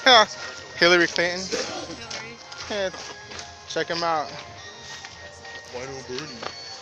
Hillary Clinton. Hillary. Yeah, check him out. Why no Bernie?